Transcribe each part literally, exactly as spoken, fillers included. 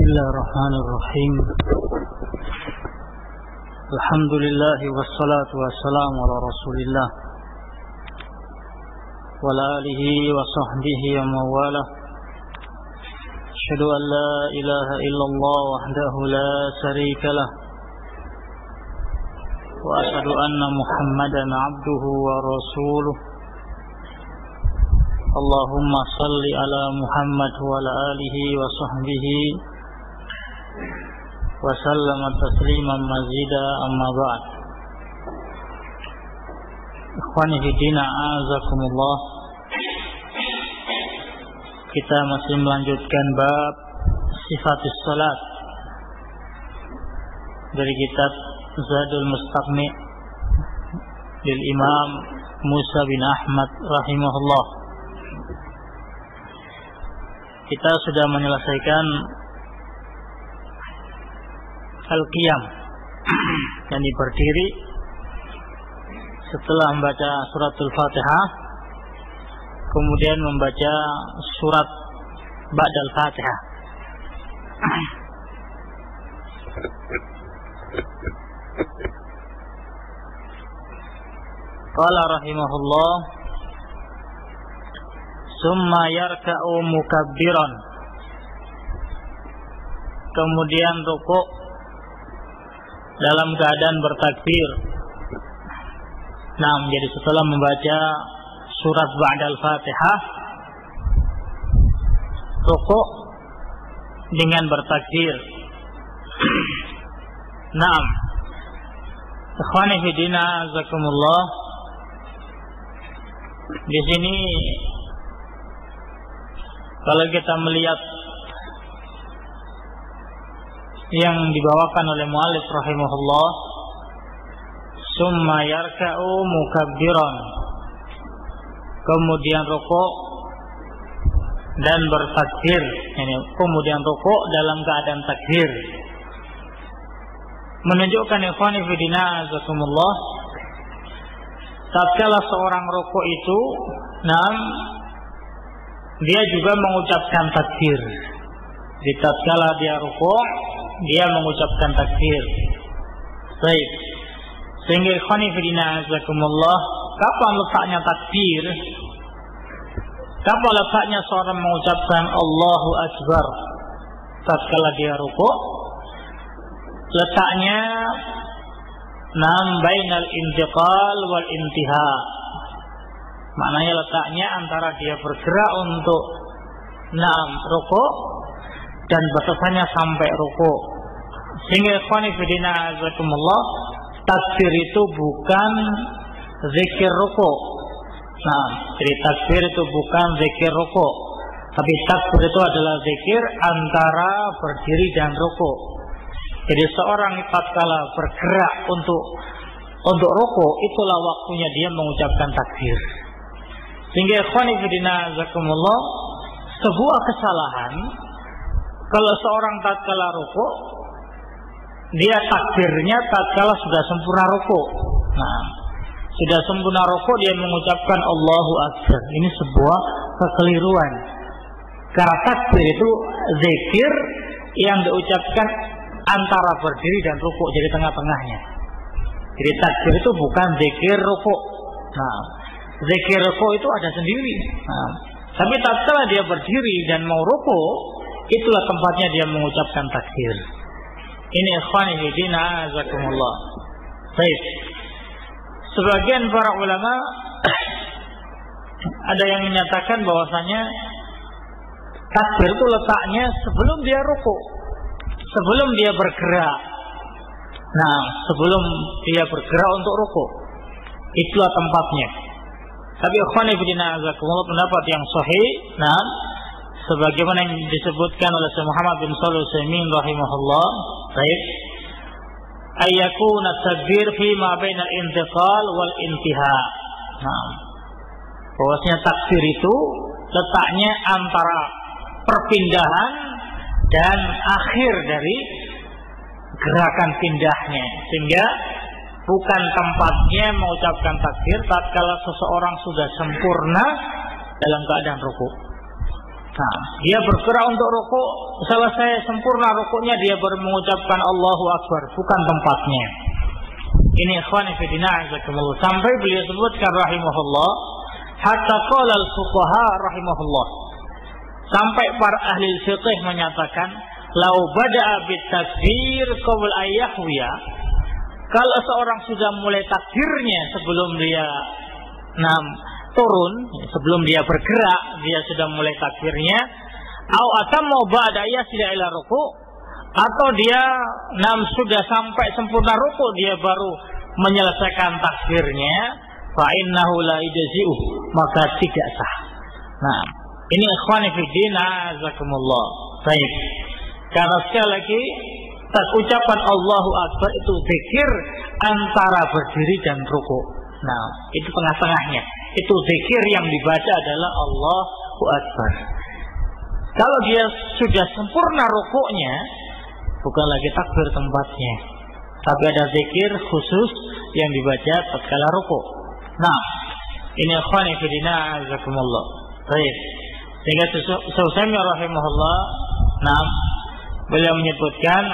Bismillahirrahmanirrahim. Alhamdulillah wassalatu wassalamu ala Rasulillah wa ala alihi wa sahbihi wa mawalah. Asyhadu an la ilaha illallah wahdahu la syarika lah wa asyhadu anna Muhammadan abduhu wa rasuluh. Allahumma salli ala Muhammad wa ala alihi wa sahbihi wa sallama tasliman mazida, amma ba'd. Ikhwani fi din, a'azakumullah. Kita masih melanjutkan bab sifatus salat dari kitab Zadul Mustaqni lil Imam Musa bin Ahmad rahimahullah. Kita sudah menyelesaikan al-qiyam, yakni berdiri setelah membaca suratul Fatihah, kemudian membaca surat ba'dal Fatihah. Qala rahimahullah, summa yarka'u mukabbiran, kemudian rukuk dalam keadaan bertakbir. Nah, jadi setelah membaca surat ba'dal Fatihah, rukuk dengan bertakbir. Naam. Ikhwani fi din, azakumullah. Di sini kalau kita melihat yang dibawakan oleh mu'allif rahimahullah, summa yarka'u mukabbiran, kemudian rukuk dan bertakbir, ini kemudian rukuk dalam keadaan takbir, menunjukkan ikhwani fi din, azakumullah, tatkala seorang rukuk itu, nam dia juga mengucapkan takbir. Di tatkala dia rukuk, dia mengucapkan takbir. Baik. Sehingga ikhwani fillah azakumullah, kapan letaknya takbir? Kapan letaknya seorang mengucapkan Allahu Akbar tatkala dia rukuk? Letaknya nam bainal intiqal wal intiha. Maknanya letaknya antara dia bergerak untuk naam rukuk dan batasannya sampai rukuk. Sehingga ikhwani fillah azakumullah, takbir itu bukan zikir rukuk. Nah, jadi takbir itu bukan zikir rukuk, tapi takbir itu adalah zikir antara berdiri dan rukuk. Jadi seorang tatkala bergerak untuk untuk rukuk, itulah waktunya dia mengucapkan takbir. Sehingga ikhwani fillah azakumullah, sebuah kesalahan kalau seorang tatkala rukuk, dia takbirnya tatkala sudah sempurna rukuk. Nah, sudah sempurna rukuk dia mengucapkan Allahu Akbar. Ini sebuah kekeliruan. Karena takbir itu zikir yang diucapkan antara berdiri dan rukuk, jadi tengah-tengahnya. Jadi takbir itu bukan zikir rukuk. Nah, zikir rukuk itu ada sendiri. Nah, tapi tatkala dia berdiri dan mau rukuk, itulah tempatnya dia mengucapkan takbir. Ini ikhwani fi din, azakumullah. Baik. Sebagian para ulama ada yang menyatakan bahwasanya takbir itu letaknya sebelum dia rukuk, sebelum dia bergerak. Nah, sebelum dia bergerak untuk rukuk, itulah tempatnya. Tapi ikhwani fi din, azakumullah, pendapat yang sahih, nah, sebagaimana yang disebutkan oleh Syekh Muhammad bin Shalih Al-Utsaimin rahimahullah, baik, ayyakuna takbir fi ma bainal intiqal wal intiha. Nah, bahwasanya takbir itu letaknya antara perpindahan dan akhir dari gerakan pindahnya, sehingga bukan tempatnya mengucapkan takbir tatkala seseorang sudah sempurna dalam keadaan rukuk. Nah, dia bergerak untuk rukuk, selesai sempurna rukuknya dia baru mengucapkan Allahu Akbar, bukan tempatnya. Ini ikhwan fillah azakumullah. Sampai beliau sebutkan rahimahullah, hatta qala al-fuqaha rahimahullah. Sampai para ahli fiqh menyatakan, lau bada'a bitakbir qabla ayyahwiya. Kalau seorang sudah mulai takbirnya sebelum dia nam turun, sebelum dia bergerak, dia sudah mulai takbirnya, au atamma ba'da yasila ila ruku', atau dia nam sudah sampai sempurna ruku' dia baru menyelesaikan takbirnya, fa innahu la yajzi'u, maka tidak sah. Nah, ini ikhwani fi din azakumullah. Baik. Karena sekali lagi ucapan Allahu Akbar itu zikir antara berdiri dan ruku'. Nah, itu tengah-tengahnya. Itu zikir yang dibaca adalah Allahu Akbar. Kalau dia sudah sempurna rukuknya, bukan lagi takbir tempatnya, tapi ada zikir khusus yang dibaca tatkala rukuk. Nah, ini ikhwani fillah azakumullah. Baik. Sehingga Syaukani rahimahullah, nah, beliau menyebutkan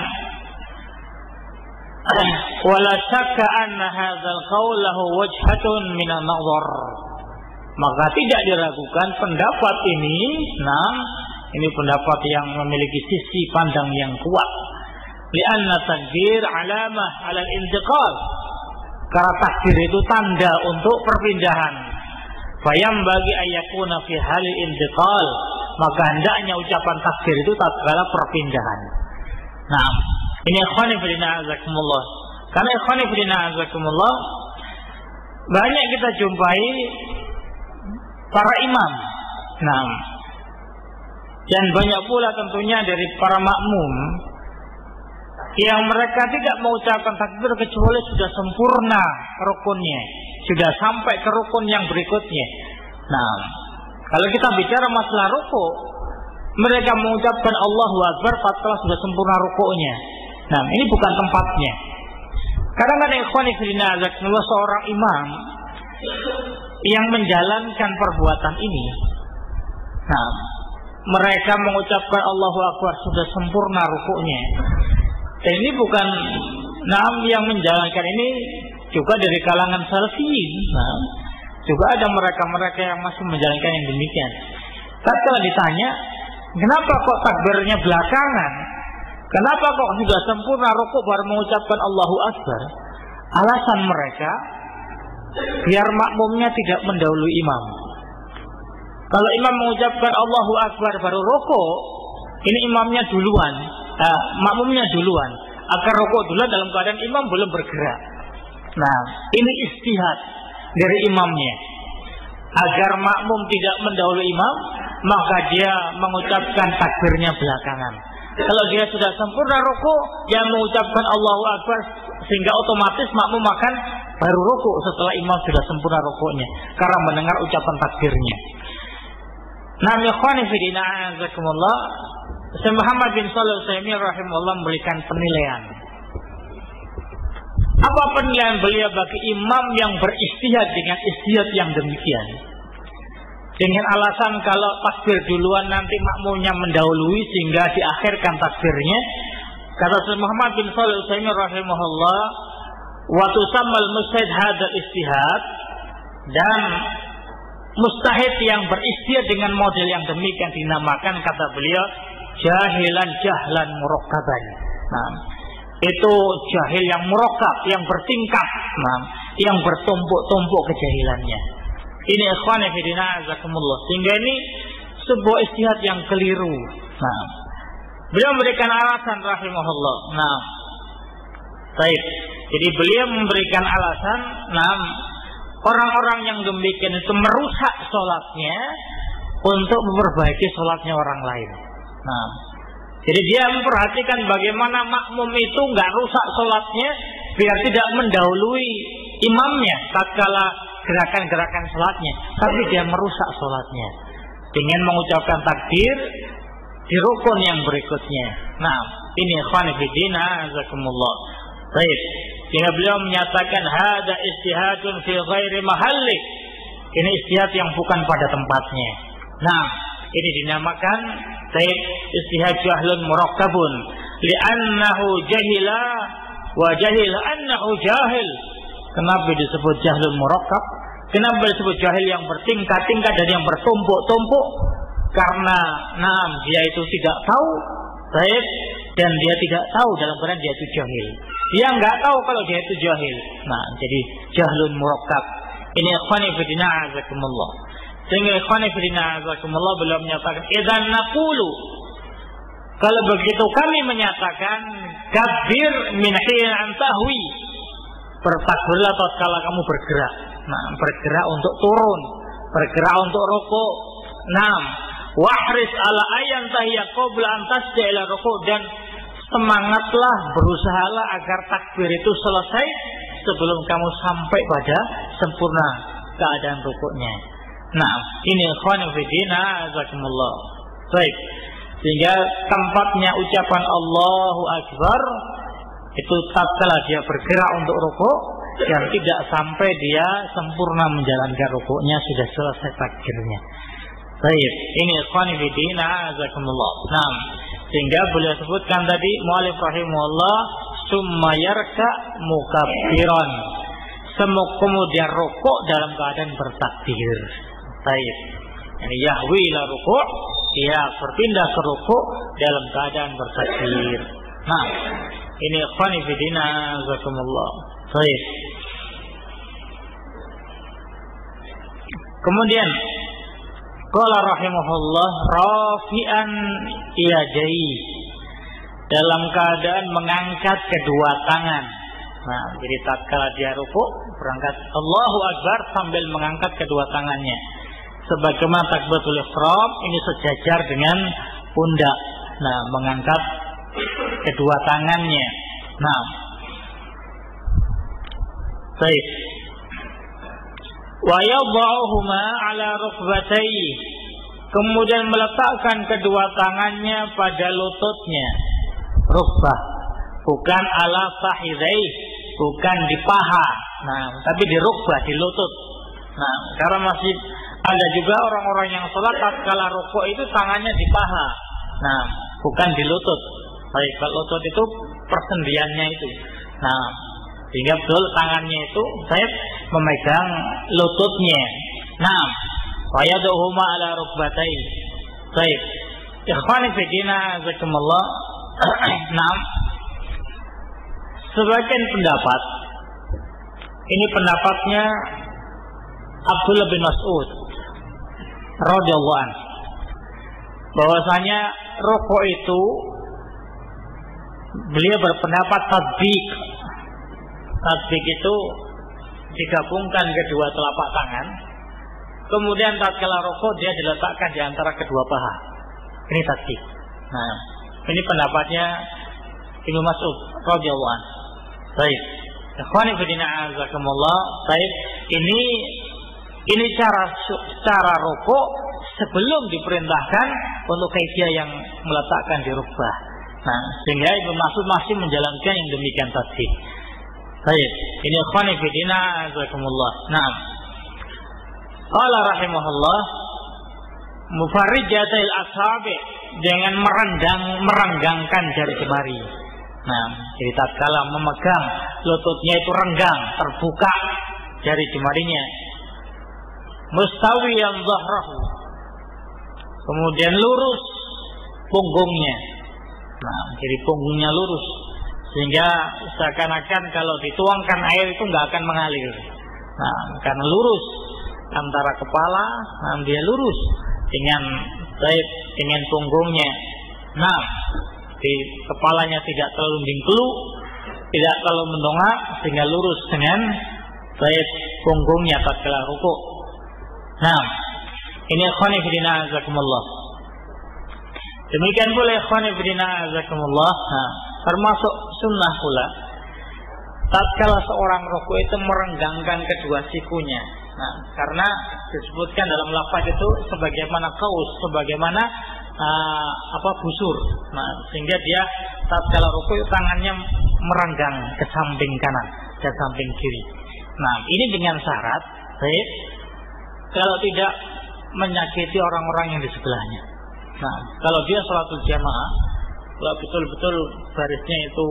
wala syakka anna hadzal qaul lahu wajhatun min an-nazar. Maka tidak diragukan pendapat ini, nah, ini pendapat yang memiliki sisi pandang yang kuat. Li'anna takbir alamah 'ala al-intiqal. Karena takbir itu tanda untuk perpindahan. Fayam bagi ayakuna fi halil intiqal, maka hendaknya ucapan takbir itu tatkala perpindahan. Nah, ini ikhwani fillah azakumullah. Karena ikhwani fillah azakumullah, banyak kita jumpai para imam. Nah, dan banyak pula tentunya dari para makmum yang mereka tidak mengucapkan takbir kecuali sudah sempurna rukunnya, sudah sampai ke rukun yang berikutnya. Nah, kalau kita bicara masalah rukuk, mereka mengucapkan Allahu Akbar tatkala sudah sempurna rukuknya. Nah, ini bukan tempatnya. Kadang-kadang ikhwani fillah azakumullah, seorang imam yang menjalankan perbuatan ini, nah, mereka mengucapkan Allahu Akbar sudah sempurna rukuknya. Dan ini bukan nam yang menjalankan ini juga dari kalangan salafiyin. Nah, juga ada mereka-mereka yang masih menjalankan yang demikian. Tapi kalau ditanya, kenapa kok takbirnya belakangan? Kenapa kok sudah sempurna rukuk baru mengucapkan Allahu Akbar? Alasan mereka, biar makmumnya tidak mendahului imam. Kalau imam mengucapkan Allahu Akbar baru rukuk, ini imamnya duluan, uh, makmumnya duluan, agar rukuk duluan dalam keadaan imam belum bergerak. Nah, ini istihad dari imamnya, agar makmum tidak mendahului imam, maka dia mengucapkan takbirnya belakangan. Kalau dia sudah sempurna rukuk, dia mengucapkan Allahu Akbar, sehingga otomatis makmum akan baru rukuk setelah imam sudah sempurna rukuknya, karena mendengar ucapan takbirnya. Nah, ikhwani fillah azakumullah, Syekh Muhammad bin Shalih Al-Utsaimin rahimahullah memberikan penilaian. Apa penilaian beliau bagi imam yang beristihad dengan istihad yang demikian? Dengan alasan kalau takbir duluan nanti makmumnya mendahului sehingga diakhirkan takbirnya. Kata Syekh Muhammad bin Shalih Al-Utsaimin rahimahullah, wa tusammal mustahid hadzal istihad, dan mustahid yang beristihad dengan model yang demikian dinamakan, kata beliau, jahilan jahlan murakkaban. Nah, itu jahil yang murakkab, yang bertingkat, nah, yang bertumpuk-tumpuk kejahilannya. Ini ikhwan fillah azakumullah. Sehingga ini sebuah istihad yang keliru. Nah, beliau memberikan alasan rahimahullah. Nah, baik. Jadi beliau memberikan alasan, nah, orang-orang yang demikian itu merusak sholatnya untuk memperbaiki sholatnya orang lain. Nah, jadi dia memperhatikan bagaimana makmum itu nggak rusak sholatnya biar tidak mendahului imamnya tatkala gerakan-gerakan sholatnya, tapi dia merusak sholatnya dengan mengucapkan takbir di rukun yang berikutnya. Nah, ini ikhwan fillah azakumullah. Baik. Sehingga beliau menyatakan hada istihadun fi ghairi mahalli. Ini istihad yang bukan pada tempatnya. Nah, ini dinamakan taib istihad jahlun murakkabun li'annahu jahila wa jahil annahu jahil. Kenapa disebut jahlun murakkab? Kenapa disebut jahil yang bertingkat-tingkat dan yang bertumpuk-tumpuk? Karena naam dia itu tidak tahu taib dan dia tidak tahu dalam keadaan dia itu jahil. Dia nggak tahu kalau dia itu jahil. Nah, jadi jahlun murakkab. Ini ikhwani fillah azakumullah. Sehingga ikhwani fillah azakumullah beliau menyatakan idzan naqulu, kalau begitu kami menyatakan kabir min hin an tahwi, bertakbirlah tatkala kamu bergerak. Nah, bergerak untuk turun, bergerak untuk rukuk. Naam, wahris ala ayan tahiyya qabla an tasja ila rukuk, dan semangatlah, berusahalah agar takbir itu selesai sebelum kamu sampai pada sempurna keadaan rukuknya. Nah, ini ikhwan fillah azakumullah. Baik. Sehingga tempatnya ucapan Allahu Akbar itu tatkala dia bergerak untuk rukuk dan tidak sampai dia sempurna menjalankan rukuknya, sudah selesai takbirnya. Baik, ini ikhwan fillah azakumullah. Nah, sehingga beliau sebutkan tadi mu'allif rahimahullah summa yarka mukabbiran, kemudian rukuk dalam keadaan bertakbir. Baik, yani yahwi ila rukuk, dia berpindah ke rukuk dalam keadaan bertakbir. Nah, ini ikhwan fillah azakumullah. Baik. Kemudian qala rahimahullah rafi'an yadai, dalam keadaan mengangkat kedua tangan. Nah, jadi tatkala dia rukuk berangkat Allahu Akbar sambil mengangkat kedua tangannya. Sebagaimana takbiratul ihram ini sejajar dengan pundak. Nah, mengangkat kedua tangannya. Nah, baik. Wa yadha'uhuma 'ala rukbatayhi, kemudian meletakkan kedua tangannya pada lututnya. Rukbah, bukan ala fahidai, bukan di paha. Nah, tapi di rukbah, di lutut. Nah, karena masih ada juga orang-orang yang sholat tatkala rukuk itu tangannya di paha. Nah, bukan di lutut. Baik, kalau lutut itu persendiannya itu. Nah, sehingga betul tangannya itu saya memegang lututnya. Nah, wa yad'uhuma ala rukbatayhi. Baik. Ikhwani fillah azakumullah. Nah, sebagian pendapat, ini pendapatnya Abdullah bin Mas'ud radhiyallahu anhu, bahwasanya rukuk itu beliau berpendapat tatbik. Tatbik itu digabungkan kedua telapak tangan, kemudian tatkala rukuk dia diletakkan di antara kedua paha. Ini tatbik. Nah, ini pendapatnya Ibnu Mas'ud radhiyallahu anhu. Baik. Ikhwani fillah azakumullah. Baik, ini ini cara cara rukuk sebelum diperintahkan untuk kaifiah yang meletakkan di rukbah. Nah, sehingga Ibnu Mas'ud masih menjalankan yang demikian tatbik. Baik, ini ikhwani fillah azakumullah. Naam. Qala rahimahullah mufarrijatil asabi, dengan merenggang merenggangkan jari jemari. Nah, jadi tatkala memegang lututnya itu renggang, terbuka jari jemarinya. Mustawiyan dhahrahu, kemudian lurus punggungnya. Nah, jadi punggungnya lurus, sehingga seakan-akan kalau dituangkan air itu nggak akan mengalir. Nah, karena lurus antara kepala, nah dia lurus dengan baik dengan punggungnya. Nah, di kepalanya tidak terlalu dingklu, tidak terlalu mendongak, sehingga lurus dengan baik punggungnya tatkala rukuk. Nah, ini ikhwani fillah azakumullah. Demikian pula ikhwani fillah azakumullah. Nah, termasuk sunnah pula tatkala seorang rukuk itu merenggangkan kedua sikunya. Nah, karena disebutkan dalam lafaz itu sebagaimana kaus, sebagaimana uh, apa busur. Nah, sehingga dia tatkala rukuk tangannya merenggang ke samping kanan, ke samping kiri. Nah, ini dengan syarat, baik, kalau tidak menyakiti orang-orang yang di sebelahnya. Nah, kalau dia sholatul jamaah, kalau betul-betul barisnya itu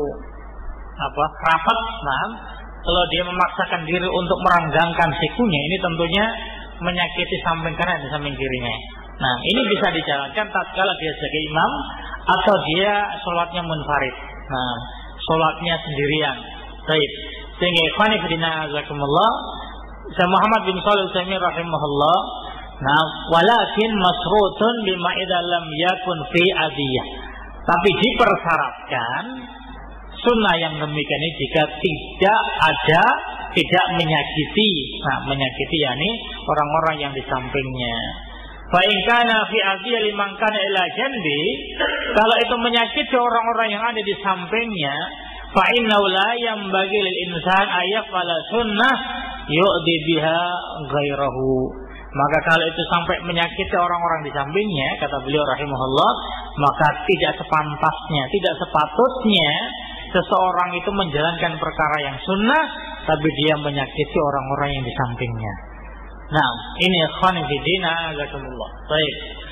apa rapat, nah, kalau dia memaksakan diri untuk merenggangkan sikunya, ini tentunya menyakiti samping kanan dan samping kirinya. Nah, ini bisa dijalankan tatkala dia sebagai imam atau dia sholatnya munfarid. Nah, sholatnya sendirian. Baik. Sehingga ikhwan fillah azakumullah, Syekh Muhammad bin Shalih Al-Utsaimin rahimahullah, nah, walakin masrutun bima idza lam yakun fi adiyah. Tapi dipersyaratkan sunnah yang demikian ini jika tidak ada, tidak menyakiti, nah menyakiti yakni orang-orang yang di sampingnya. Fa in kana fi adiyah liman kana ila janbi, kalau itu menyakiti orang-orang yang ada di sampingnya, fa innahu la yanbaghi lil insan ayyafala sunnah yu'di biha ghairahu. Maka kalau itu sampai menyakiti orang-orang di sampingnya, kata beliau rahimahullah, maka tidak sepantasnya, tidak sepatutnya seseorang itu menjalankan perkara yang sunnah, tapi dia menyakiti orang-orang yang di sampingnya. Nah, ini ikhwan fillah azakumullah. Baik.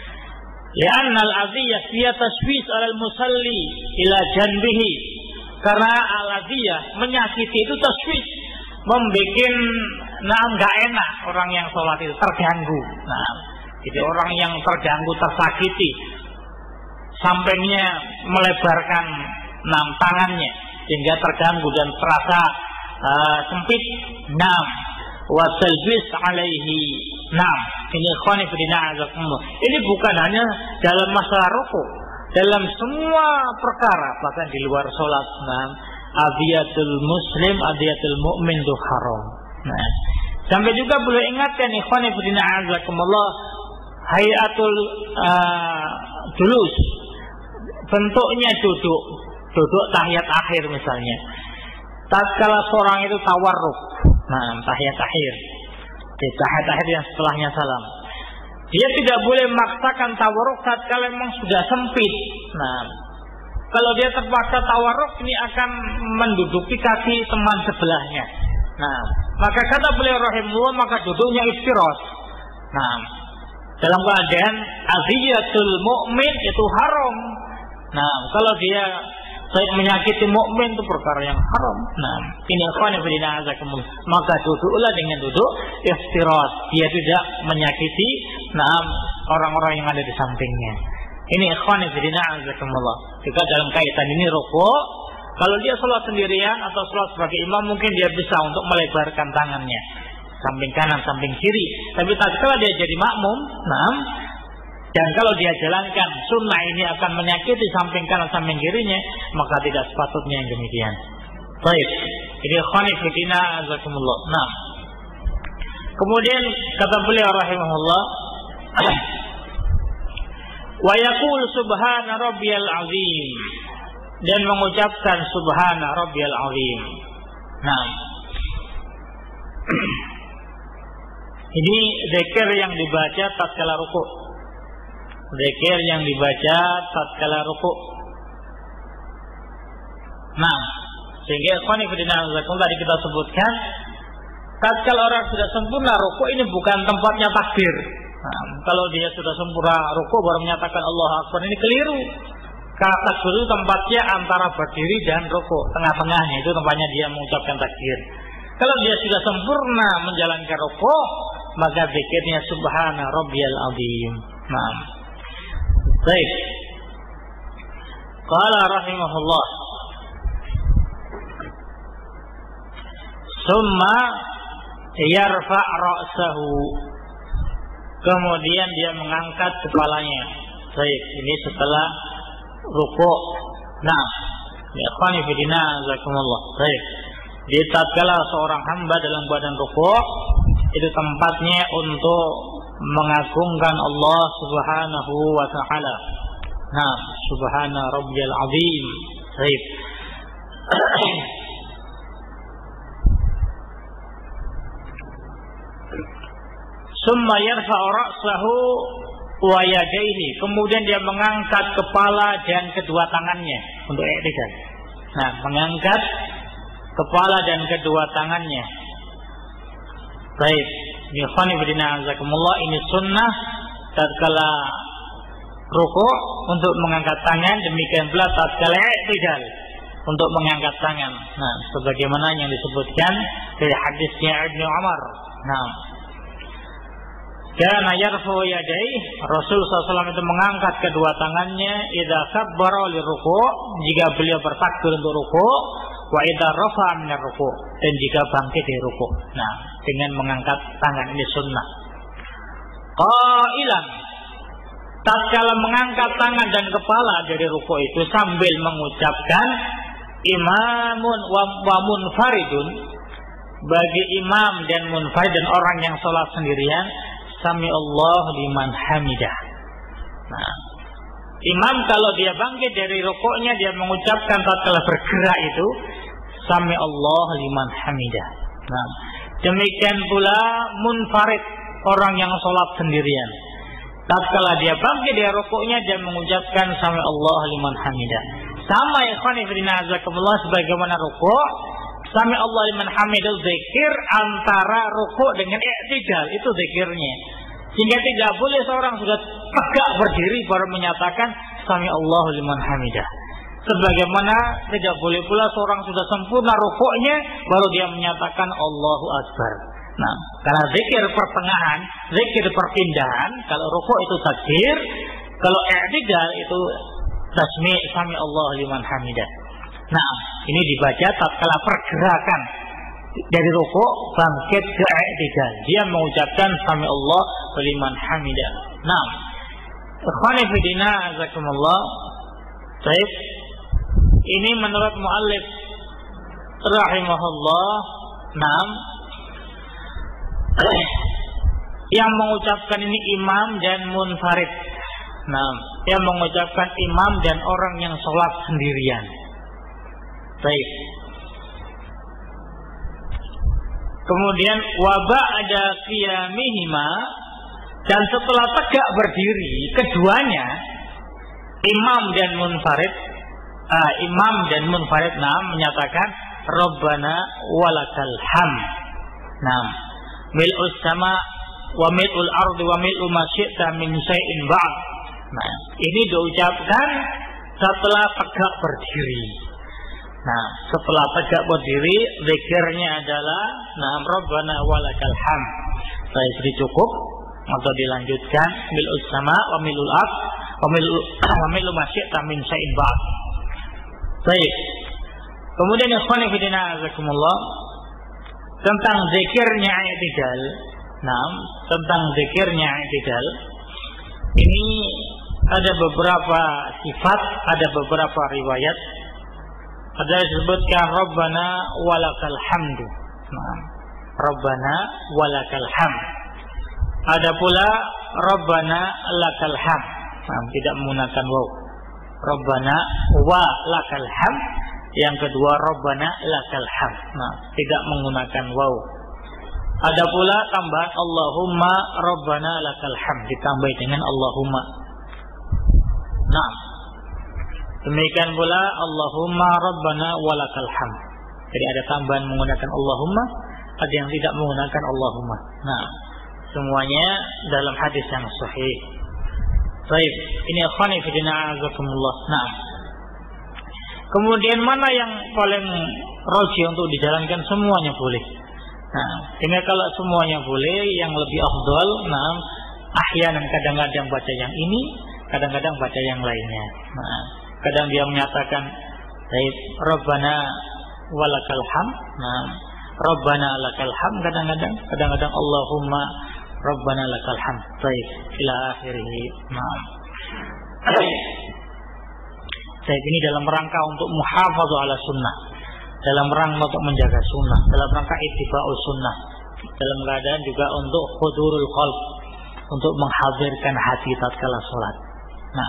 Li'anna al-adhiyah hiya taswis 'ala al-musalli ila janbihi. Karena al-adhiyah menyakiti itu taswis, membikin nah enggak enak orang yang sholat itu, terganggu. Nah, jadi orang yang terganggu, tersakiti, sampingnya melebarkan enam tangannya sehingga terganggu dan terasa uh, sempit. Nam wa talbis alaihi. Nam, ini ikhwani fillah azakumullah. Ini bukan hanya dalam masalah rukuk, dalam semua perkara, bahkan di luar sholat. Nam, adiyatul muslim, adiyatul mu'min itu haram. Nah, sampai juga boleh ingatkan ikhwani fillah azakumullah, hayatul uh, julus, bentuknya duduk, duduk tahiyat akhir misalnya. Tatkala seorang itu tawarruk, nah tahiyat akhir, di tahiyat akhir yang setelahnya salam, dia tidak boleh memaksakan tawarruk tatkala memang sudah sempit. Nah, kalau dia terpaksa tawarruk, ini akan menduduki kaki teman sebelahnya. Nah, maka kata beliau rahimahullah, maka duduknya istiros. Nah, dalam keadaan aziyatul mu'min itu haram. Nah, kalau dia menyakiti mukmin itu perkara yang haram. Nah, ini ikhwan fillah azakumullah. Maka duduklah dengan duduk istiros. Dia tidak menyakiti nah orang-orang yang ada di sampingnya. Ini ikhwan fillah azakumullah. Juga dalam kaitan ini rukuk, kalau dia sholat sendirian atau sholat sebagai imam, mungkin dia bisa untuk melebarkan tangannya samping kanan, samping kiri. Tapi tatkala dia jadi makmum, nah, dan kalau dia jalankan sunnah ini akan menyakiti samping kanan, samping kirinya, maka tidak sepatutnya yang demikian. Baik, ini khani fitina azakumullah. Nah, kemudian kata beliau rahimahullah, wa yaqul subhana rabbiyal azim, dan mengucapkan subhana rabbiyal azim. Nah, ini zikir yang dibaca tatkala rukuk, zikir yang dibaca tatkala rukuk. Nah, sehingga ikhwan fillah tadi kita sebutkan, tatkala orang sudah sempurna rukuk, ini bukan tempatnya takbir. Nah, kalau dia sudah sempurna rukuk baru menyatakan Allahu Akbar, ini keliru. Karena takbir itu tempatnya antara berdiri dan rukuk, tengah-tengahnya itu tempatnya dia mengucapkan takbir. Kalau dia sudah sempurna menjalankan rukuk, maka zikirnya subhana rabbiyal azim. Nah, baik. Qala rahimahullah, summa yarfa' ra'sahu, kemudian dia mengangkat kepalanya. Baik, ini setelah rukuk. Nah, ya khani fillah jazakumullah. Baik. Di tatkala seorang hamba dalam badan rukuk, itu tempatnya untuk mengagungkan Allah Subhanahu wa taala. Nah, subhana rabbiyal azim. Baik. Summa yarfa'u ra'sahu wa yadayhi, kemudian dia mengangkat kepala dan kedua tangannya untuk i'tidal. Nah, mengangkat kepala dan kedua tangannya. Baik, ikhwani fillah azakumullah, ini sunnah tatkala rukuk untuk mengangkat tangan, demikian pula tatkala i'tidal untuk mengangkat tangan. Nah, sebagaimana yang disebutkan dari hadisnya Ibnu Umar. Nah, kana yarfu yadayhi, Rasul sallallahu alaihi wasallam itu mengangkat kedua tangannya idza kabbara li ruku', jika beliau bertakbir untuk ruku', wa idza rafa'a min ruku', dan jika bangkit dari ruku'. Nah, dengan mengangkat tangan ini sunnah. Qailan, tatkala mengangkat tangan dan kepala dari ruku' itu sambil mengucapkan imamun wa munfaridun, bagi imam dan munfarid dan orang yang sholat sendirian, sami Allah liman hamidah. Nah, imam kalau dia bangkit dari rukuknya, dia mengucapkan tatkala bergerak itu sami Allah liman hamidah. Nah, demikian pula munfarid, orang yang sholat sendirian, tatkala dia bangkit dari rukuknya, dia mengucapkan sami Allah liman hamidah. Sama ikhwan fillah azakumullah, sebagaimana rukuk, sami Allah liman hamidah zikir antara rukuk dengan i'tidal, itu zikirnya. Sehingga tidak boleh seorang sudah tegak berdiri baru menyatakan sami Allah liman hamidah. Sebagaimana tidak boleh pula seorang sudah sempurna rukuknya baru dia menyatakan Allahu Akbar. Nah, karena zikir pertengahan, zikir perpindahan, kalau rukuk itu takbir, kalau i'tidal itu tasmi' sami Allah liman hamidah. Nah, ini dibaca tatkala pergerakan dari rukuk bangkit ke i'tidal, dia mengucapkan sami Allah liman hamidah. Nah, ikhwani fi din azakumullah. Baik, ini menurut muallif rahimahullah, nah, yang mengucapkan ini imam dan munfarid. Nah, yang mengucapkan imam dan orang yang sholat sendirian. Baik. Kemudian waba ada qiyamihima, dan setelah tegak berdiri keduanya, imam dan munfarid, ah, imam dan munfarid nah menyatakan Rabbana walakal hamd. Nah, mil'us sama wa mil'ul ardi wa mil'u ma syi'ta min syai'in ba'd. Nah, ini diucapkan setelah tegak berdiri. Nah, setelah tegak berdiri, zikirnya adalah nah Rabbana walakal hamd. Saya beri cukup atau dilanjutkan mil'us sama wa mil'ul ard wa mil'u wa mil'u ma syi'ta min syai'in ba'd. Baik. Kemudian ikhwan fillah azakumullah, tentang zikirnya i'tidal. Nah, tentang zikirnya i'tidal ini ada beberapa sifat, ada beberapa riwayat. Ada disebutkan Rabbana walakal hamdu. Nah, Rabbana walakal hamd. Ada pula Rabbana lakal hamd. Nah, tidak menggunakan waw. Rabbana wa lakal hamd. Yang kedua Rabbana lakal hamd. Nah, tidak menggunakan waw. Ada pula tambahan Allahumma Rabbana lakal hamd, ditambah dengan Allahumma. Nah, demikian pula Allahumma Rabbana walakal hamd. Jadi ada tambahan menggunakan Allahumma, ada yang tidak menggunakan Allahumma. Nah, semuanya dalam hadis yang sahih. Baik, ini ikhwani fi din azakumullah. Nah, kemudian mana yang paling rajih untuk dijalankan? Semuanya boleh. Nah, sehingga kalau semuanya boleh, yang lebih afdal, nah, ahyanan kadang-kadang baca yang ini, kadang-kadang baca yang lainnya. Nah, kadang dia menyatakan baik Rabbana walakal hamd. Nah, Rabbana lakal hamd kadang-kadang, kadang-kadang Allahumma Rabbana lakal hamd. Baik, ila akhirih. Nah, baik, ini dalam rangka untuk muhafadzah ala sunnah, dalam rangka untuk menjaga sunnah, dalam rangka ittiba'us sunnah, dalam keadaan juga untuk hudurul qalb, untuk menghadirkan hati tatkala salat. Nah,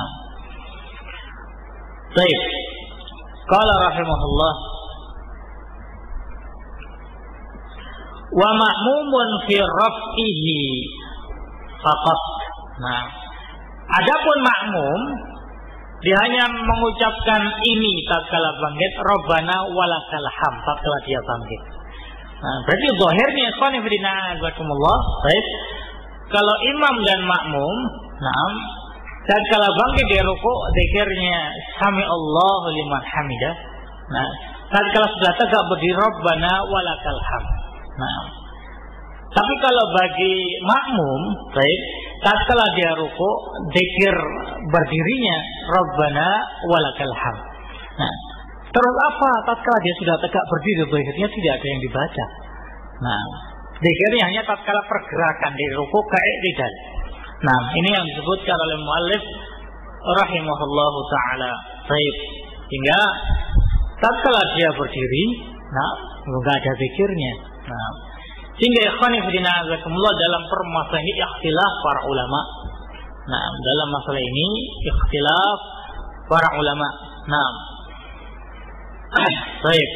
baik. Qala rahimahullah, wa ma'mumun fi raf'ihi faqat. Nah, adapun makmum dia hanya mengucapkan ini tatkala bangkit, Rabbana walakal hamd, tatkala dia bangkit. Nah, berarti zahirnya ikhwan fillah azakumullah, baik. Kalau imam dan makmum Naam. Dan kalau bangkit dari rukuk, zikirnya sami Allahu liman hamidah. Nah, saat kalau sudah tegak berdiri, Rabbana walakal hamd. Nah, tapi kalau bagi makmum, baik, saat kalau dia rukuk, zikir berdirinya Rabbana walakal hamd. Nah, terus apa? Tatkala dia sudah tegak berdiri, zikirnya tidak ada yang dibaca. Nah, zikirnya hanya tatkala pergerakan dari rukuk ke i'tidal. Nah, ini yang disebutkan oleh muallif rahimahullahu taala. Baik, hingga tatkala dia berdiri, nah, enggak ada zikirnya. Nah, sehingga ikhwani fillah azakumullah, dalam permasalahan ini ikhtilaf para ulama. Nah, dalam masalah ini ikhtilaf para ulama. Nah, baik.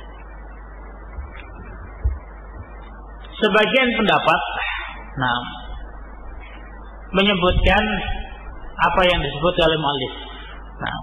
Sebagian pendapat, nah, menyebutkan apa yang disebut oleh muallif. Nah,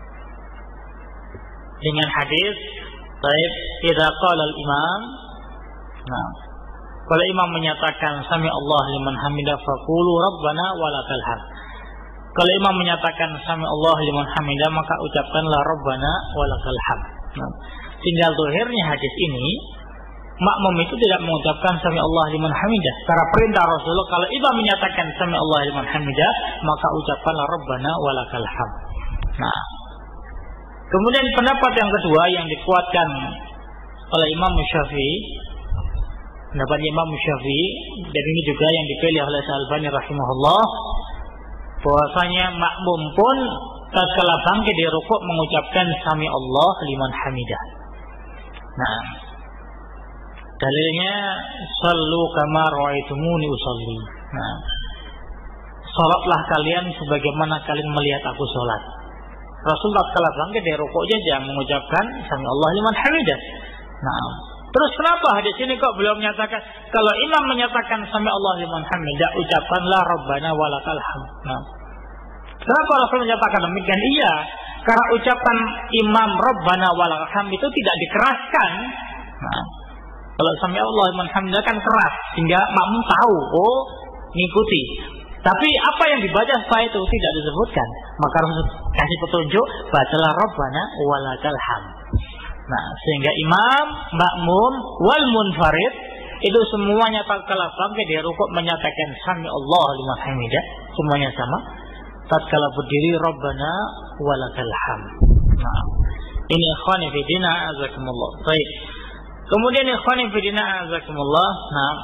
dengan hadis, baik, idza qala al-imam, nah, kalau imam menyatakan sami Allah liman hamidah faqulu rabbana walakal hamd. Kalau imam menyatakan sami Allah liman hamidah, maka ucapkanlah rabbana walakal hamd. Nah, tinggal zahirnya hadis ini, makmum itu tidak mengucapkan sami Allah liman hamidah. Karena perintah Rasulullah, kalau imam menyatakan sami Allah liman hamidah, maka ucapkanlah rabbana walakal hamd. Nah, kemudian pendapat yang kedua yang dikuatkan oleh Imam Syafi'i, pendapat Imam Syafi'i, dan ini juga yang dipilih oleh Al-Albani rahimahullah, bahwasanya makmum pun tatkala bangkit di rukuk mengucapkan sami Allah liman hamidah. Nah, dalilnya sallu kama ra'aitumuni usolli. Nah, salatlah kalian sebagaimana kalian melihat aku salat. Rasul tatkala bangkit dari rukuknya jangan mengucapkan sami Allah liman hamidah. Nah, terus kenapa hadis ini kok beliau menyatakan kalau imam menyatakan sami Allah liman hamidah, ucapkanlah rabbana walakal hamd. Nah, kenapa Rasul menyatakan demikian? Iya, karena ucapan imam rabbana walakal hamd itu tidak dikeraskan. Nah, kalau sami Allah liman hamidah kan keras, sehingga makmum tahu, oh, ngikuti. Tapi apa yang dibaca setelah itu tidak disebutkan. Maka Rasul kasih petunjuk, bacalah rabbana walakal hamd. Nah, sehingga imam, makmum, wal munfarid itu semuanya tatkala bangkit dari rukuk menyatakan sami Allah liman hamidah, semuanya sama. Tatkala berdiri rabbana walakal hamd. Nah, ini ikhwani fi din azakumullah. Baik. Kemudian ikhwani fi din azakumullah. Nah,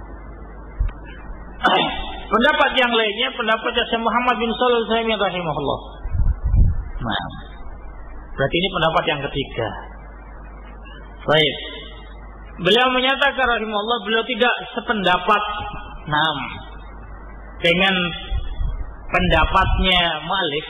pendapat yang lainnya pendapat Syekh Muhammad bin Shalih Al-Utsaimin rahimahullah. Nah, berarti ini pendapat yang ketiga. Baik. Beliau menyatakan rahimahullah, beliau tidak sependapat nah, dengan pendapatnya Malik.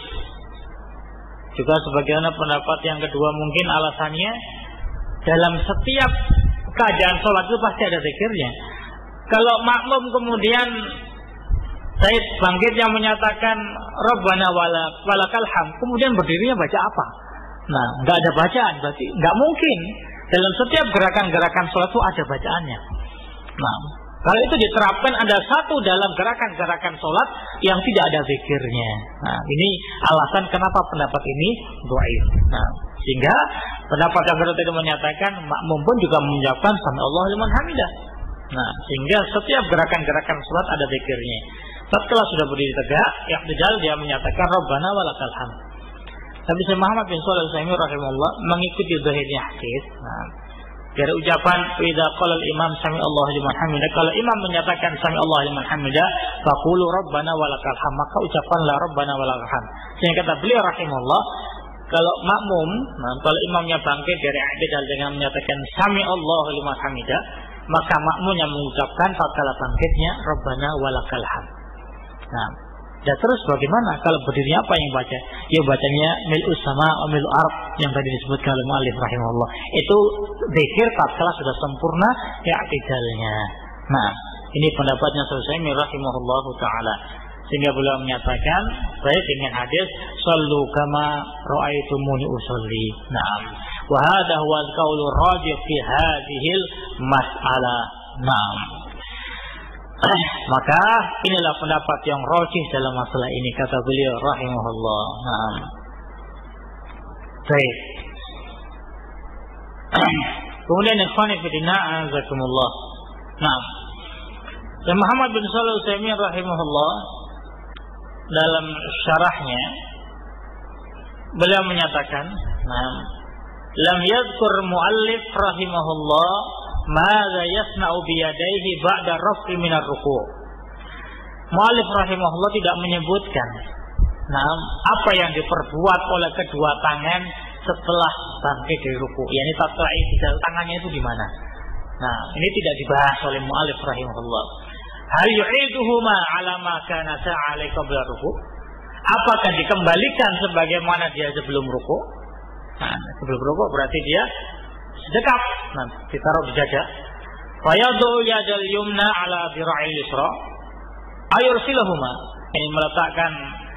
Juga sebagaimana pendapat yang kedua, mungkin alasannya dalam setiap keadaan sholat itu pasti ada zikirnya. Kalau makmum kemudian Said bangkitnya menyatakan Rabbana walakal hamd, kemudian berdirinya baca apa? Nah, nggak ada bacaan, berarti nggak mungkin. Dalam setiap gerakan-gerakan sholat itu ada bacaannya. Nah, kalau itu diterapkan ada satu dalam gerakan-gerakan sholat yang tidak ada zikirnya. Nah, ini alasan kenapa pendapat ini dhaif. Nah, sehingga pendapat yang kedua tadi menyatakan makmum pun juga mengucapkan sami Allah liman hamidah. Nah, sehingga setiap gerakan-gerakan sholat ada zikirnya. Setelah sudah berdiri tegak, i'tidal dia menyatakan Rabbana walakal hamd. Tapi Syekh Muhammad bin Shalih Al-Utsaimin rahimahullah mengikuti zahirnya hadis. Nah, dari ucapan idza qala al-imam sami Allah liman hamidah, kalau imam menyatakan sami Allah liman hamidah, faqulu Rabbana walakal hamd, maka ucapkanlah Rabbana walakal hamd. Sehingga kata beliau rahimahullah, kalau makmum, nah, kalau imamnya bangkit dari i'tidal dengan menyatakan sami Allah liman hamidah, maka makmumnya mengucapkan tatkala bangkitnya Rabbana walakal hamd. Nah, dan terus bagaimana kalau berdirinya apa yang baca? Ya bacanya mil'us sama wa mil'u ard yang tadi disebutkan oleh muallif rahimahullah. Itu zikir tatkala sudah sempurna i'tidalnya. Nah, ini pendapatnya Syekh rahimahullahu taala. Sehingga beliau menyatakan baik dengan hadis sallu kama ra'aitumuni usolli. Naam. Wa hadha huwa al-qaulu rajih fi hadhihi al-mas'alah. Naam. Maka inilah pendapat yang rajih dalam masalah ini, kata beliau rahimahullah. Nah, baik. Kemudian ikhwani fillah azakumullah. Nah, dan Muhammad bin Shalih Al-Utsaimin rahimahullah dalam syarahnya beliau menyatakan, nah, lam yadhkur muallif rahimahullah madza yasna'u bi yadayhi ba'da raf'i min ar-ruku'. Muallif rahimahullah tidak menyebutkan nah, apa yang diperbuat oleh kedua tangan setelah bangkit dari ruku'. Yani tatkala i'tidal tangannya itu di mana? Nah, ini tidak dibahas oleh muallif rahimahullah. Hal yu'iduhuma 'ala ma kana ta'ala qabla ruku'? Apakah dikembalikan sebagaimana dia sebelum ruku'? Nah, sebelum ruku' berarti dia sedekap, nah, ditaruh di dada. Fayadu yadal yumna ala dira'il yusra ayursilahuma, ini meletakkan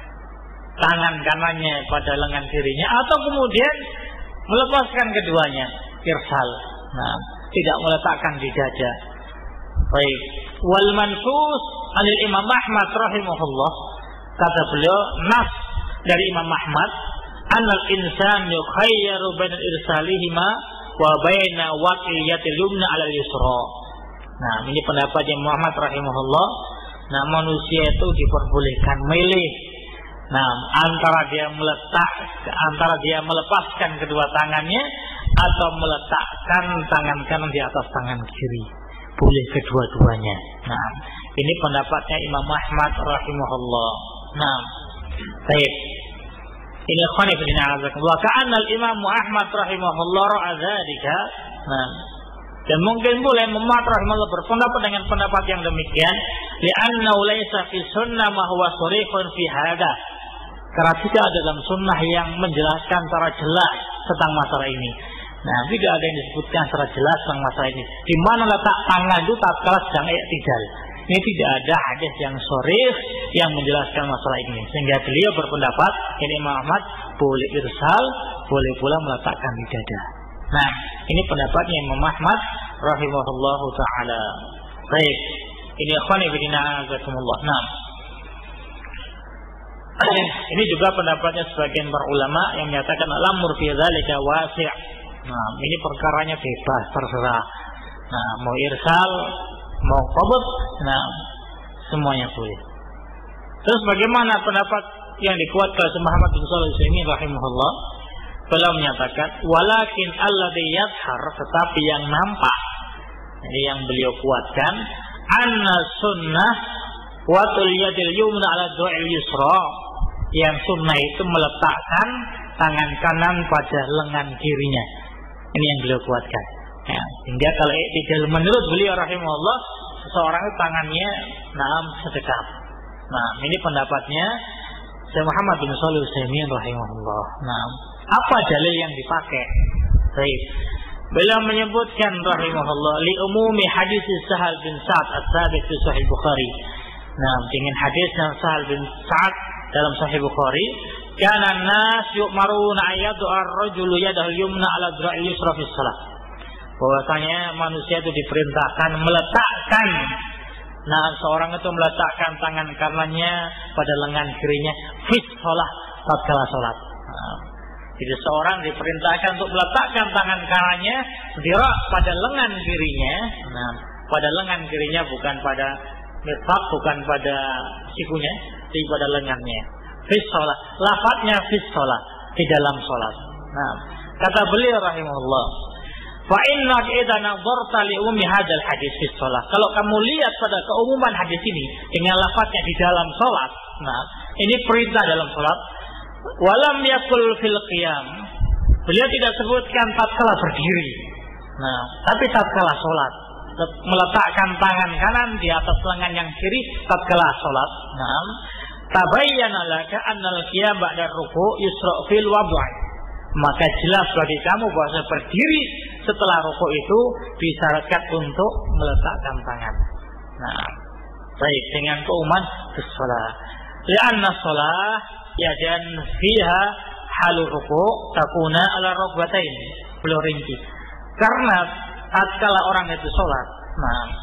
tangan kanannya pada lengan kirinya, atau kemudian melepaskan keduanya, irsal, nah, tidak meletakkan di dada. Baik. Wal mansus anil Imam Ahmad rahimahullah, kata beliau, nas dari Imam Ahmad, annal insan yukhayyaru bainal irsalihima wa baina waqiyatil yumna 'ala al-yusra. Nah, ini pendapatnya Muhammad rahimahullah. Nah, manusia itu diperbolehkan milih. Nah, antara dia meletak, antara dia melepaskan kedua tangannya atau meletakkan tangan kanan di atas tangan kiri. Boleh kedua-duanya. Nah, ini pendapatnya Imam Ahmad rahimahullah. Nah, baik. Ini khani fillah azza wa ka'anna al-Imam Ahmad rahimahullah ra'a dzalika. Nah, dan mungkin boleh Imam Ahmad rahimahullah berpendapat dengan pendapat yang demikian, li'anna laisa fi sunnah ma huwa sharihun fi hada. Karena tidak ada dalam sunnah yang menjelaskan secara jelas tentang masalah ini. Nah, tidak ada yang disebutkan secara jelas tentang masalah ini. Di mana letak tangan itu tatkala sedang i'tidal. Ini tidak ada hadis yang sharih yang menjelaskan masalah ini, sehingga beliau berpendapat ini Imam Ahmad boleh irsal, boleh pula meletakkan di dada. Nah, ini pendapatnya Imam Ahmad rahimahullahu taala. Baik, ini ikhwani fillah azakumullah. Nah, ini juga pendapatnya sebagian para ulama yang menyatakan al-amru fi dzalika wasi'. Nah, ini perkaranya bebas, terserah. Nah, mau irsal, mau qabd, nah, semuanya boleh. Terus bagaimana pendapat yang dikuatkan oleh Muhammad bin Shalih Al-Utsaimin rahimahullah? Beliau menyatakan, walakin alladhi yadhhar, tetapi yang nampak, jadi yang beliau kuatkan, anna sunnah watul yadil yumna ala du'il yusra, yang sunnah itu meletakkan tangan kanan pada lengan kirinya. Ini yang beliau kuatkan. Ya, hingga kalau tidak menurut beliau rahimahullah, seseorang itu tangannya naam sedekap. Nah, ini pendapatnya Syekh Muhammad bin Shalih Al-Utsaimin rahimahullah. Nah, apa dalil yang dipakai? Baik. Beliau menyebutkan rahimahullah li umumi hadis Sahal bin Sa'ad as-sabit fi Sahih Bukhari. Nah, dengan hadis yang Sahal bin Sa'ad dalam Sahih Bukhari, kana an-nas yu'maruna ayyadu ar-rajulu yadahu yumna 'ala dhira'il yusra fi shalah. Bahwasanya manusia itu diperintahkan meletakkan, nah, seorang itu meletakkan tangan kanannya pada lengan kirinya fi shalah tatkala salat. Nah, jadi seorang diperintahkan untuk meletakkan tangan kanannya dira pada lengan kirinya, nah, pada lengan kirinya, bukan pada mirfaq, bukan pada sikunya, tapi pada lengannya. Fi shalah, lafadznya fi shalah, di dalam salat. Nah, kata beliau rahimahullah, fa inna idza nadharta li ummi hadzal hadis fi shalah, kalau kamu lihat pada keumuman hadis ini dengan lafadznya di dalam salat, nah, ini perintah dalam salat. Walam yakul fil qiyam, beliau tidak sebutkan tatkala berdiri, nah, tapi tatkala salat, meletakkan tangan kanan di atas lengan yang kiri tatkala salat. Nah, tabayyana laka annal qiyam ba'da ruku' yusra fil wad'i, maka jelas bagi kamu bahwa berdiri setelah rukuk itu disyaratkan untuk meletakkan tangan. Nah, baik, dengan keumuman shalah. Li'anna shalah yadan fiha halur ruku' takuna ala rukbatain. Beliau rinci. Karena tatkala orang itu salat, nah,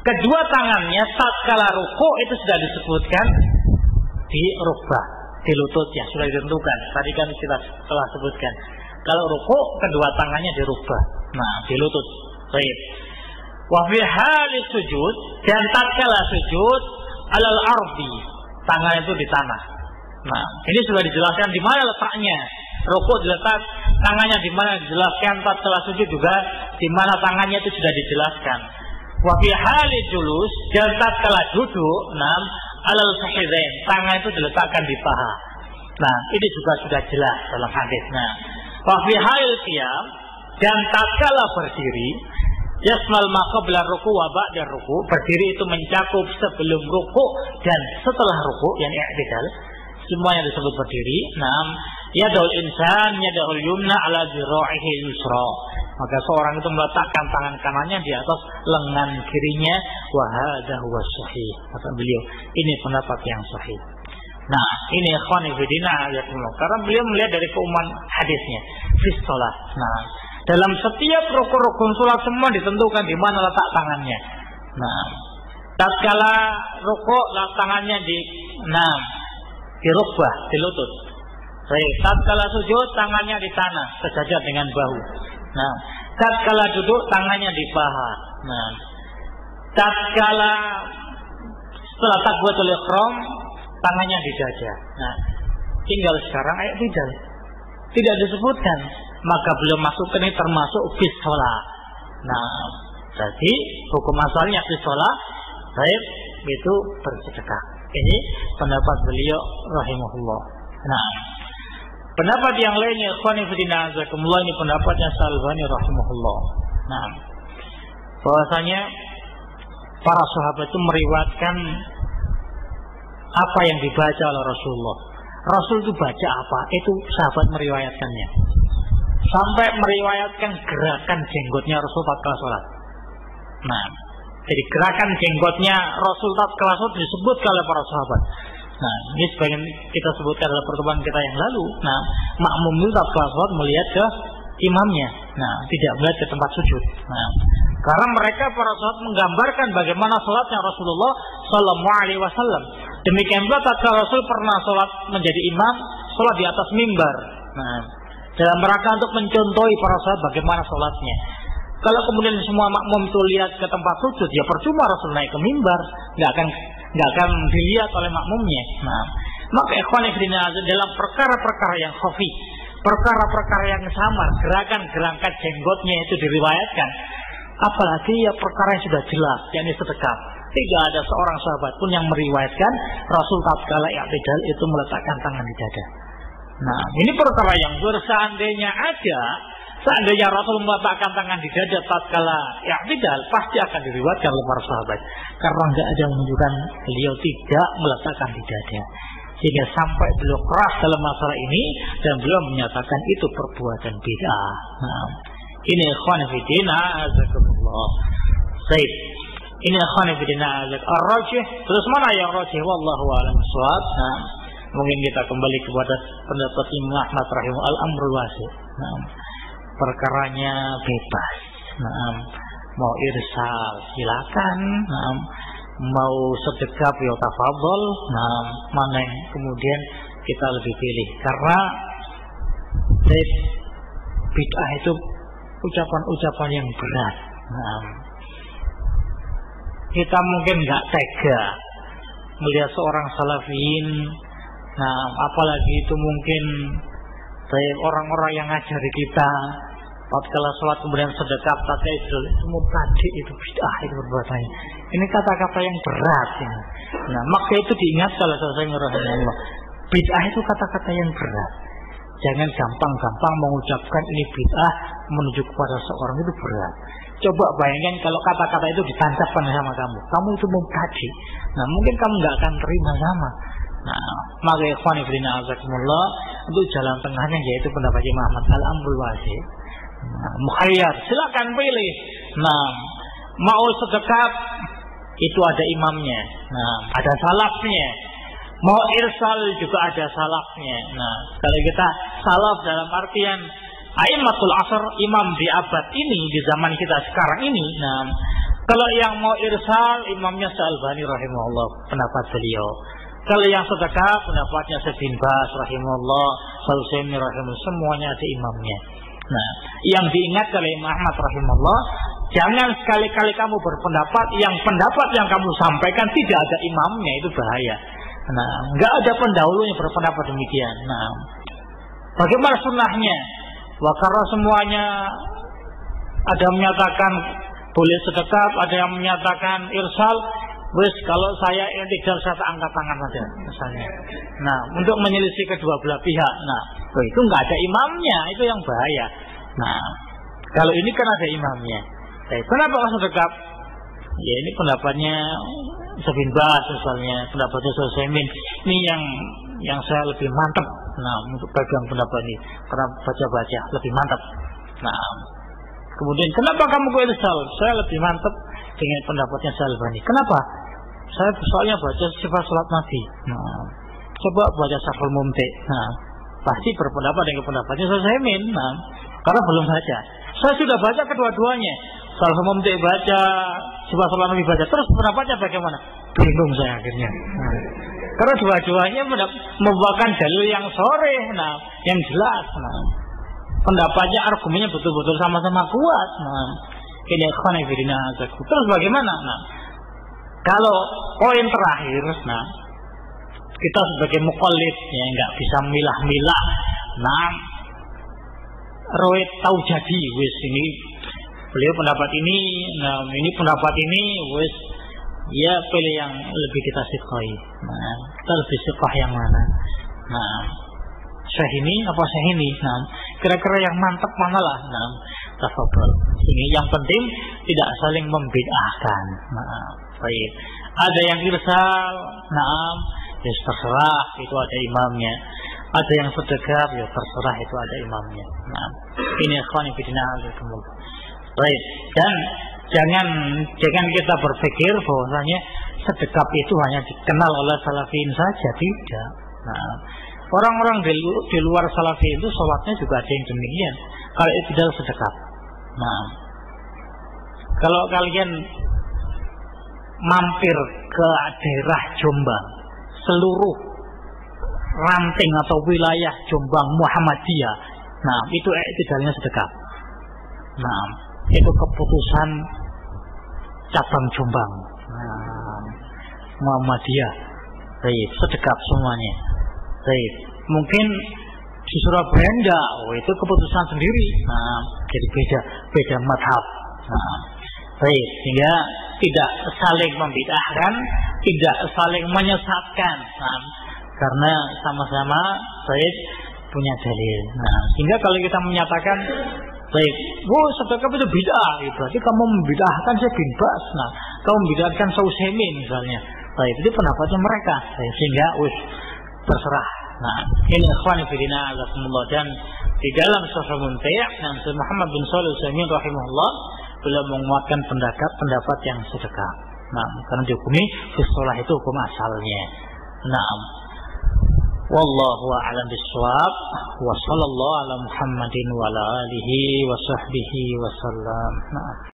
kedua tangannya tatkala ruku itu sudah disebutkan di rukbah, di lututnya sudah ditentukan. Tadi kan kita telah sebutkan. Kalau ruku kedua tangannya di rukbah. Nah, di lutut. Baik. Wa fi hali sujud, dan tatkala sujud alal ardi, tangan itu di tanah. Nah, ini sudah dijelaskan di mana letaknya. Ruku diletak, tangannya di mana dijelaskan. Tatkala sujud juga di mana tangannya itu sudah dijelaskan. Wa fi hali julus, dan tatkala duduk, nam alal fakhidzain, tangan itu diletakkan di paha. Nah, ini juga sudah jelas dalam hadis. Nah, wa fi hal qiyam, dan tatkala berdiri, yasmal ma qabla ruku wa ba'da ruku, berdiri itu mencakup sebelum ruku dan setelah ruku, yang i'tidal, semuanya disebut berdiri. Naam, yadul insan yadul yumna ala dhira'ihi yusra, maka seorang itu meletakkan tangan kanannya di atas lengan kirinya. Wa hadza huwa sahih, kata beliau, ini pendapat yang sahih. Nah, ini ikhwani fillah ayatul, karena beliau melihat dari keumuman hadisnya fi shalah. Nah, dalam setiap rukun-rukun salat semua ditentukan di mana letak tangannya. Nah, tatkala rukuk letak tangannya di nah, di rukbah, di lutut. Baik, tatkala sujud tangannya di tanah, sejajar dengan bahu. Nah, tatkala duduk tangannya di paha. Nah, tatkala setelah takbiratul ihram tangannya di dada. Nah, tinggal sekarang ayat tidak tidak disebutkan, maka belum masuk ini termasuk fi shalah. Nah, jadi hukum asalnya fi shalah, baik itu bersedekah. Ini pendapat beliau rahimahullah. Nah, pendapat yang lainnya ikhwani fillah azakumullah, ini pendapatnya Al-Albani rahimahullah. Nah, bahwasanya para sahabat itu meriwayatkan apa yang dibaca oleh Rasulullah. Rasul itu baca apa, itu sahabat meriwayatkannya. Sampai meriwayatkan gerakan jenggotnya Rasul tatkala salat. Nah, jadi gerakan jenggotnya Rasul tatkala salat disebut oleh para sahabat. Nah, ini sebagian kita sebutkan dalam pertemuan kita yang lalu. Nah, makmum itu tatkala salat melihat ke imamnya. Nah, tidak melihat ke tempat sujud. Nah, karena mereka para sahabat menggambarkan bagaimana salatnya Rasulullah sallallahu alaihi wasallam. Demikian pula tatkala Rasul pernah salat menjadi imam, salat di atas mimbar. Nah, dalam rangka untuk mencontohi para sahabat bagaimana salatnya. Kalau kemudian semua makmum itu lihat ke tempat sujud, ya percuma Rasul naik ke mimbar, nggak akan nggak akan dilihat oleh makmumnya. Nah, maka ikhwan fillah dalam perkara-perkara yang khafi, perkara-perkara yang samar, gerakan-gerakan jenggotnya itu diriwayatkan. Apalagi ya perkara yang sudah jelas, yakni sedekah. Tidak ada seorang sahabat pun yang meriwayatkan Rasul tatkala i'tidal itu meletakkan tangan di dada. Nah, ini perkara yang seandainya ada, seandainya Rasul meletakkan tangan di dada tatkala i'tidal, pasti akan diriwayatkan oleh para sahabat. Karena tidak ada yang menunjukkan beliau tidak meletakkan di dada. Sehingga sampai beliau keras dalam masalah ini dan beliau menyatakan itu perbuatan bid'ah. Nah, ini ikhwan fillah azakumullah. Baik. Ini ikhwan fillah azak ar-rajih. Terus mana yang rajih? Wallahu a'lam bishawab. Nah, mungkin kita kembali kepada pendapat Imam Ahmad rahimahullah, al-amrul wasi'. Nah, perkaranya bebas. Nah, mau irsal silakan. Nah, mau sedekah ya tafadhol. Nah, mana yang kemudian kita lebih pilih, karena bid'ah itu ucapan-ucapan yang berat. Nah, kita mungkin nggak tega melihat seorang salafiyin. Nah, apalagi itu mungkin orang-orang yang ngajari kita tatkala sholat kemudian sedekah, tatkala itu semua tadi itu bid'ah, itu perbuatannya. Ini kata-kata yang berat ini. Nah, maka itu diingat oleh Rasulullah rahimahullah. Bid'ah itu kata-kata yang berat. Jangan gampang-gampang mengucapkan ini bid'ah menuju kepada seorang, itu berat. Coba bayangkan kalau kata-kata itu ditancapkan sama kamu, kamu itu mubtadi. Nah, mungkin kamu nggak akan terima sama. Nah, maka ikhwan fillah azakumullah, untuk jalan tengahnya yaitu pendapat Imam Ahmad al-amrul wasi'. Nah, mukhayyar, silakan pilih. Nah, mau sedekah itu ada imamnya. Nah, ada salafnya. Mau irsal juga ada salafnya. Nah, kalau kita salaf dalam artian A'immatul Asr, imam di abad ini, di zaman kita sekarang ini, nah, Kalau yang mau irsal, imamnya Syalbani rahimahullah, pendapat beliau. Kalau yang sedekah, pendapatnya Syekh bin Baz rahimahullah, Al-Utsaimin rahimahullah, semuanya ada imamnya. Nah, yang diingat oleh Imam Ahmad rahimahullah, jangan sekali-kali kamu berpendapat yang pendapat yang kamu sampaikan tidak ada imamnya, itu bahaya. Nah, enggak ada pendahulunya berpendapat demikian. Nah, bagaimana sunnahnya? Wakara semuanya ada yang menyatakan boleh sedekah, ada yang menyatakan irsal. Wes kalau saya tidak saya angkat tangan saja misalnya. Nah, untuk menyelisih kedua belah pihak. Nah, itu enggak ada imamnya, itu yang bahaya. Nah, kalau ini kan ada imamnya. Tapi kenapa masuk sedekah? Ya ini pendapatnya Syekh bin Baz misalnya, pendapatnya Syekh Utsaimin. Ini yang yang saya lebih mantap. Nah, untuk pegang pendapat ini karena baca-baca lebih mantap. Nah, kemudian kenapa kamu ke irsal? Saya lebih mantap dengan pendapatnya Syalbani. Kenapa? Saya soalnya baca sifat salat Nabi. Nah, coba baca Syarhul Mumti'. Nah, pasti berpendapat dengan pendapatnya Utsaimin. Nah, karena belum baca. Saya sudah baca kedua-duanya. Syarhul Mumti' baca, sifat salat Nabi baca. Terus pendapatnya bagaimana? Bingung saya akhirnya. Nah, karena dua-duanya membawakan dalil yang sore, nah, yang jelas. Nah, pendapatnya, argumennya betul-betul sama-sama kuat. Nah, ini ikhwan fillah. Terus bagaimana? Nah, kalau poin terakhir, nah, kita sebagai muqallid ya nggak bisa milah-milah. Nah, Roid tahu jadi, wis ini beliau pendapat ini, nah ini pendapat ini, wis ya pilih yang lebih kita siqai. Nah, kita lebih siqah yang mana? Nah, Syekh ini apa Syekh ini? Nah, kira-kira yang mantap mana lah? Nah, tafadhol. Ini yang penting tidak saling membid'ahkan. Nah, baik. Ada yang irsal, nah, ya terserah itu ada imamnya. Ada yang sedekah, ya terserah itu ada imamnya. Nah, ini ikhwan fillah azzakumullah. Baik. Dan jangan jangan kita berpikir bahwasanya sedekah itu hanya dikenal oleh salafin saja, tidak. Nah, orang-orang di, di luar salafi itu sholatnya juga ada yang demikian. Kalau itu adalah sedekah. Nah, kalau kalian mampir ke daerah Jombang, seluruh ranting atau wilayah Jombang Muhammadiyah, nah itu tidaknya sedekah. Nah, itu keputusan cabang Jombang, nah, Muhammadiyah, baik sedekah semuanya. Baik, mungkin di Surabaya enggak, oh itu keputusan sendiri. Nah, jadi beda beda madhab. Nah, baik, sehingga tidak saling membid'ahkan, tidak saling menyesatkan. Nah, karena sama-sama baik punya dalil. Nah, sehingga kalau kita menyatakan baik, oh sedekah itu bid'ah, berarti kamu membid'ahkan Syekh bin Baz. Nah, kamu membid'ahkan Syekh Utsaimin misalnya. Baik, itu pendapatnya mereka. Baik, sehingga wis terserah. Nah, ini ikhwan fillah azakumullah. Dan di dalam Syarhul Mumti' yang Muhammad bin Shalih Al-Utsaimin rahimahullah beliau menguatkan pendapat pendapat yang sedekah. Nah, karena dihukumi fisolah itu hukum asalnya. Nah, wallahu a'lam bishawab. Wa sallallahu ala Muhammadin wa ala alihi wa sahbihi wa sallam. Nah.